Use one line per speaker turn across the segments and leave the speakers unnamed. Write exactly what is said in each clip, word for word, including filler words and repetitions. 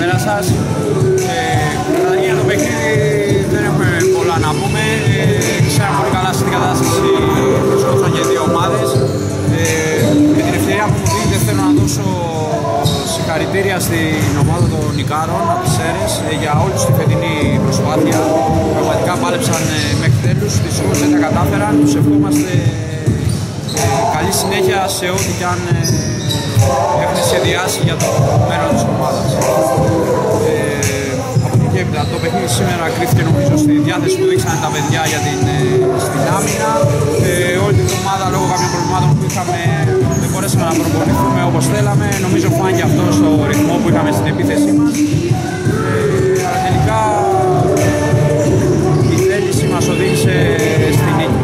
καλημέρα σας. Ε, για το παιχνίδι δεν έχουμε πολλά να πούμε. Ε, ξέραμε πολύ καλά στην κατάσταση που σκόψαν και δύο ομάδες. Ε, με την ευκαιρία που μου δίνετε θέλω να δώσω συγχαρητήρια στην ομάδα των Ικάρων από τις Σέρρες ε, για όλη τους τη φετινή προσπάθεια. Πραγματικά πάλεψαν ε, μέχρι τέλους, δυστυχώς δεν τα κατάφεραν. Τους ευχόμαστε ε, καλή συνέχεια σε ό,τι κι αν ε, έχουν σχεδιάσει για το μέλλον της ομάδας. Ε, από εκεί και έπειτα το παιχνίδι σήμερα κρίθηκε νομίζω στη διάθεση που δείξανε τα παιδιά για την, ε, στην άμυνα. Ε, όλη την ομάδα λόγω κάποιων προβλημάτων που είχαμε δεν μπορέσαμε να προπονηθούμε όπως θέλαμε. Νομίζω φάνηκε αυτό στο ρυθμό που είχαμε στην επίθεσή μας. Ε, αλλά τελικά η θέληση μας οδήγησε στη νίκη.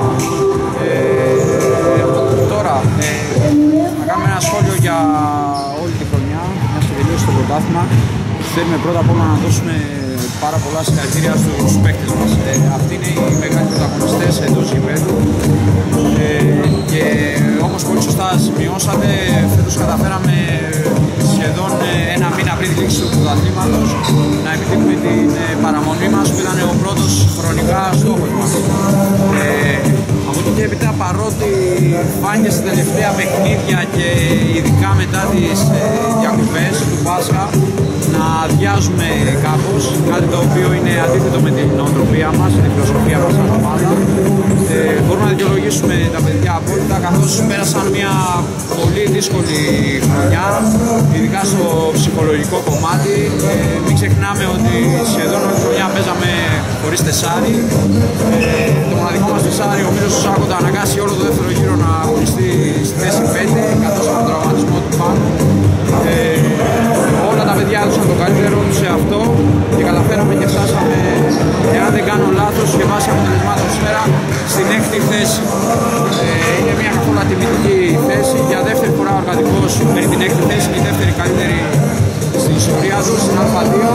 Ε, τώρα, ε, να κάνουμε ένα σχόλιο για όλη τη χρονιά, μια και τελείωσε το πρωτάθλημα. Θέλουμε πρώτα απ' όλα να δώσουμε πάρα πολλά συγχαρητήρια στους παίκτες μας. Ε, αυτοί είναι οι μεγάλοι πρωταγωνιστές εντός γηπέδου. Ε, και όπως πολύ σωστά σημειώσατε, φέτος καταφέραμε σχεδόν ένα μήνα πριν τη λήξη του πρωταθλήματος να επιτύχουμε την παραμονή μας που ήταν ο πρώτος χρονικά στόχος μας. Ε, από εκεί και έπειτα, παρότι φάνηκε στα τελευταία παιχνίδια και ειδικά μετά τις ε, διακοπές του Πάσχα να αδειάζουμε κάπως, κάτι το οποίο είναι αντίθετο με την νοοτροπία μας, την φιλοσοφία μας σαν ομάδα. Ε, μπορούμε να δικαιολογήσουμε τα παιδιά απόλυτα, καθώς πέρασαν μια πολύ δύσκολη χρονιά, ειδικά στο ψυχολογικό κομμάτι. Ε, μην ξεχνάμε ότι σχεδόν όλη τη χρονιά παίζαμε χωρίς τεσάρι. Ε, το μοναδικό μας τεσάρι, ο Μύρος Σάκο, τα αναγκάσει όλο το δεύτερο γύρο να αγωνιστεί στη θέση πέντε, καθώς από τον τραυματισμό του πάνω. Ε, όλα τα παιδιά έδωσαν το καλύτερο τους σε αυτό και καταφέραμε και φτάσαμε, εάν δεν κάνω λάθος και βάσει αποτελεσμάτων σήμερα, στην έκτη θέση. Ε, είναι μια καθόλου ατιμητική θέση. Για δεύτερη φορά ο Αρκαδικός παίρνει την έκτη θέση και η δεύτερη καλύτερη στην ιστορία του, στην Α δύο.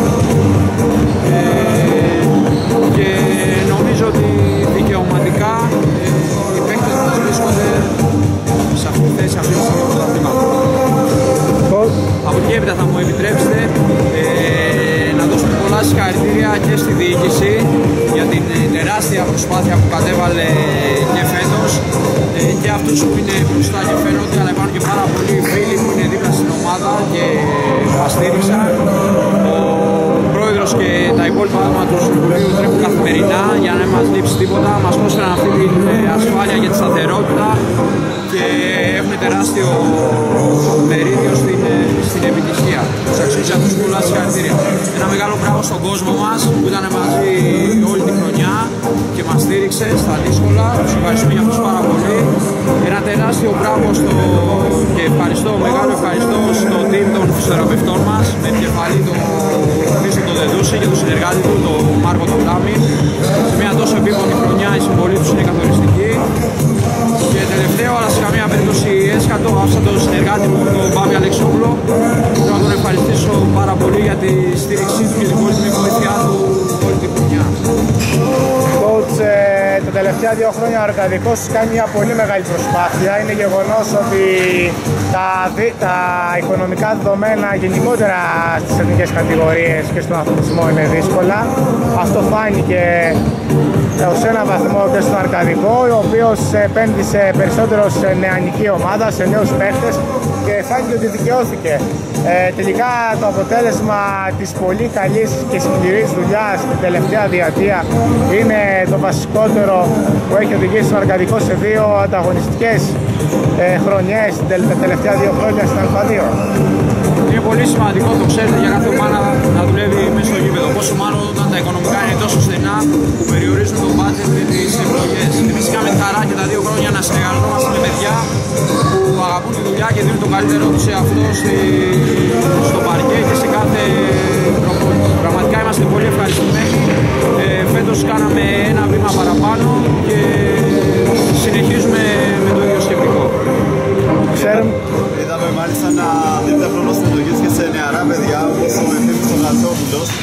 Ε, και νομίζω ότι δικαιωματικά ε, οι παίκτες μας βρίσκονται σε αυτή τη θέση, αυτή τη στιγμή του πρωταθλήματος. Από εκεί έπειτα θα μου επιτρέψετε ε, να δώσουμε πολλά συγχαρητήρια και στη διοίκηση για την ε, τεράστια προσπάθεια που κατέβαλε και φέτος ε, και αυτούς που είναι μπροστά και φαίνονται, αλλά υπάρχουν και πάρα πολλοί φίλοι που είναι δίπλα στην ομάδα και μας στήριξαν. Ο πρόεδρος και τα υπόλοιπα άτομα του Συμβουλίου τρέχουν καθημερινά για να μην μας λείψει τίποτα, μας πρόσφεραν αυτή την ε, ασφάλεια και τη σταθερότητα και έχουν τεράστιο μερίδιο στην, στην επιτυχία. Τους αξίζει αυτούς πολλά συγχαρητήρια. Ένα μεγάλο μπράβο στον κόσμο μας που ήταν μαζί όλη τη χρονιά και μας στήριξε στα δύσκολα. Τους ευχαριστούμε για αυτούς πάρα πολύ. Ένα τεράστιο μπράβο στο... και ευχαριστώ, μεγάλο ευχαριστώ στο team των φυσιοθεραπευτών μας με επικεφαλή τον Χρήστο τον Δεδούση και τον συνεργάτη του, τον Μάρκο τον Λάμι. Σε μια τόσο επίπονη χρονιά η συμβολή τους είναι καθοριστική. Και τελευταίο, αλλά σε καμία περίπτωση έσχατο, άφησα τον συνεργάτη μου, τον Πάβη Αλεξόπουλο. Θέλω να τον ευχαριστήσω πάρα πολύ για τη στήριξή του και την πολύτιμη βοήθειά του όλη τη χρονιά.
Coach, ε, τα τελευταία δύο χρόνια ο Αρκαδικός κάνει μια πολύ μεγάλη προσπάθεια. Είναι γεγονός ότι τα, τα οικονομικά δεδομένα γενικότερα στις εθνικές κατηγορίες και στον αθλητισμό είναι δύσκολα. Αυτό φάνηκε ως ένα βαθμό και στον Αρκαδικό, ο οποίος επένδυσε περισσότερο σε νεανική ομάδα, σε νέους παίχτες και φάνηκε ότι δικαιώθηκε. Ε, τελικά το αποτέλεσμα της πολύ καλής και σκληρής δουλειάς την τελευταία διετία είναι το βασικότερο που έχει οδηγήσει τον Αρκαδικό σε δύο ανταγωνιστικές ε, χρονιές τα τελευταία δύο χρόνια στην Α δύο.
Είναι πολύ σημαντικό, το ξέρετε, για κάθε ομάδα να δουλεύει μέσα στο γήπεδο. Πόσο μάλλον όταν τα οικονομικά είναι τόσο στενά που περιορίζουν το budget και τις επιλογές. Εμείς είχαμε τη χαρά και τα δύο χρόνια να συνεργαζόμαστε με παιδιά που αγαπούν τη δουλειά και δίνουν το καλύτερό τους σε αυτό στη... στο παρκέ και σε κάθε προπόνηση. Πραγματικά είμαστε πολύ ευχαριστημένοι. Ε, φέτος κάναμε ένα βήμα παραπάνω και συνεχίζουμε με το ίδιο σκεπτικό.
Ξέρουμε.
Μάλιστα να δίνετε χρόνο συμμετοχής και σε νεαρά παιδιά όπως ο Ευθύμης ο Γατσόπουλος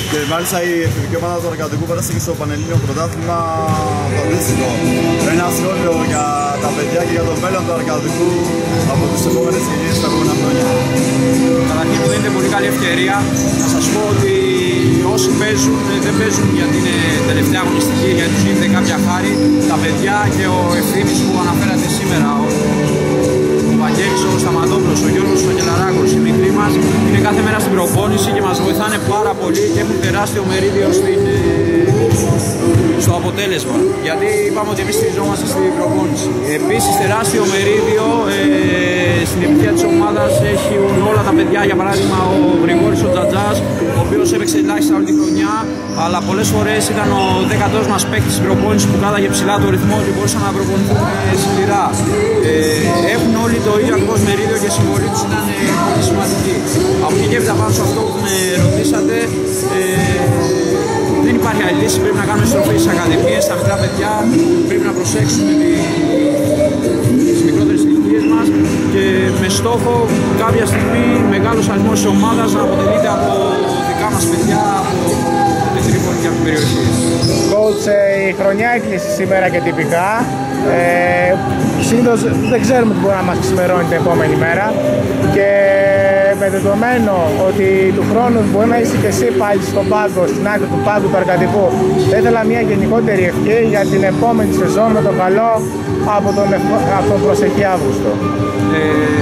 Και μάλιστα η εθνική ομάδα του Αρκαδικού πέρασε και στο Πανελλήνιο Πρωτάθλημα το αντίστοιχο. Ένα σχόλιο για τα παιδιά και για το μέλλον του Αρκαδικού από τις επόμενες γενιές τα επόμενα χρόνια.
Καταρχήν μου δίνετε πολύ καλή ευκαιρία να σας πω ότι όσοι παίζουν δεν παίζουν γιατί είναι τελευταία αγωνιστική, γιατί τους γίνεται κάποια χάρη. Τα παιδιά και ο Ευθύμης που αναφέρατε σήμερα, ο, ο Βαγγέλης, ο Σταματόπουλος, ο Γιώργος, ο Γελαράκος, οι μικροί μας, είναι κάθε μέρα στην προπόνηση και μας βοηθάνε πάρα πολύ και έχουν τεράστιο μερίδιο στην, στο αποτέλεσμα. Γιατί είπαμε ότι εμείς στηριζόμαστε στην προπόνηση. Επίσης τεράστιο μερίδιο ε, στην επιτυχία της ομάδας έχουν όλα τα παιδιά, για παράδειγμα ο Γρηγόρης ο Τζατζάς, ο οποίος έπαιξε ελάχιστα όλη τη χρονιά, αλλά πολλές φορές ήταν ο δέκατος μας παίκτης στην προπόνηση που κράταγε ψηλά το ρυθμό και μπορούσαν να προπονηθούν σκληρά. Ε, έχουν όλοι το ίδιο ακριβώς μερίδιο και η συμβολή τους ήταν ε, πολύ σημαντική. Από εκεί και έπειτα πάνω σε αυτό που με ρωτήσατε, ε, δεν υπάρχει άλλη λύση, πρέπει να κάνουμε στροφή στις ακαδημίες, στα μικρά παιδιά, πρέπει να προσέξουμε τις μικρότερες ηλικίες μας και με στόχο κάποια στιγμή μεγάλος αριθμός της ομάδας να αποτελείται από δικά μας παιδιά, από την Τρίπολη και από την περιοχή.
Coach, η χρονιά έκλεισε σήμερα και τυπικά. Ε, συνήθως δεν ξέρουμε τι μπορεί να μας ξημερώνει την επόμενη μέρα και με δεδομένο ότι του χρόνου μπορεί να είσαι και εσύ πάλι στον πάγκο, στην άκρη του πάγκου του Αρκαδικού, θα ήθελα μια γενικότερη ευχή για την επόμενη σεζόν με το καλό από τον, από τον προσεχή Αύγουστο.
Ε,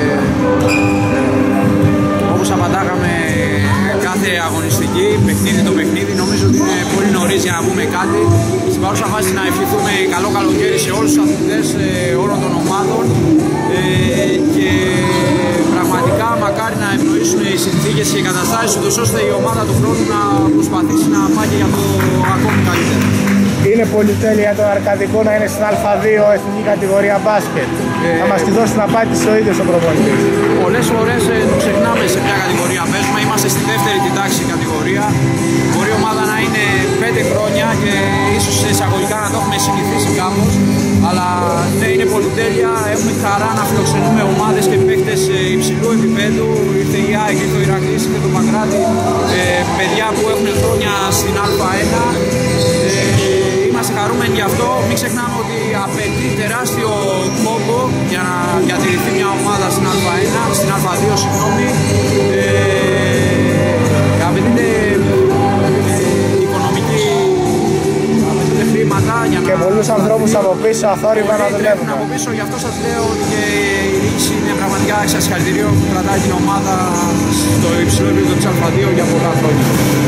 όπως απαντάγαμε κάθε αγωνιστική, παιχνίδι το παιχνίδι, νομίζω ότι είναι πολύ νωρίς για να πούμε κάτι. Στην παρούσα φάση να ευχηθούμε καλό καλοκαίρι σε όλους τους αθλητές όλων των ομάδων ε, και πραγματικά μακάρι να ευνοήσουν οι συνθήκες και οι καταστάσεις τους ώστε η ομάδα του χρόνου να προσπαθήσει να πάει και για το ακόμη καλύτερο.
Είναι πολυτέλεια το Αρκαδικό να είναι στην Α2 εθνική κατηγορία μπάσκετ. Ε, θα μας τη δώσει την απάντηση ο ίδιος ο προπονητής.
Πολλές φορές ε, το ξεχνάμε σε ποια κατηγορία παίζουμε. Είμαστε στη δεύτερη την τάξη κατηγορία. Μπορεί η ομάδα να είναι πέντε χρόνια και ίσως εισαγωγικά να το έχουμε συνηθίσει κάπως. Αλλά ναι, είναι πολυτέλεια. Έχουμε χαρά να φιλοξενούμε ομάδες και παίκτες υψηλού επίπεδου. Ήρθε η ΑΕΚ, ήρθε ο Ηρακλής, ήρθε το Παγκράτη. Ε, παιδιά που έχουν χρόνια στην Α1. Ε, Είμαστε χαρούμενοι γι' αυτό. Μην ξεχνάμε ότι απαιτεί τεράστιο κόπο για να διατηρηθεί μια ομάδα στην Α1, στην Α2, συγγνώμη. Ε, απαιτείται ε, οικονομική, απαιτείται χρήματα για να...
Και πολλούς ανθρώπους από πίσω αθόρυβα να δουλεύουν.
Από πίσω, γι' αυτό σας λέω ότι και η διοίκηση είναι πραγματικά σε συγχαρητήριο που κρατάει την ομάδα στο υψηλό επίπεδο της Α2 για πολλά χρόνια.